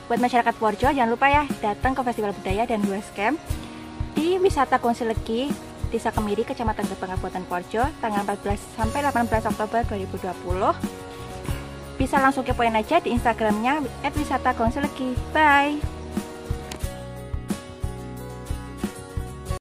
Buat masyarakat Purworejo, jangan lupa ya datang ke Festival Budaya dan Luas Camp di Wisata Gongsi Legi, Desa Kemiri, Kecamatan Gebang, Kabupaten Purworejo, tanggal 14 sampai 18 Oktober 2020. Bisa langsung kepoin aja di Instagramnya @wisatagongsilegi. Bye!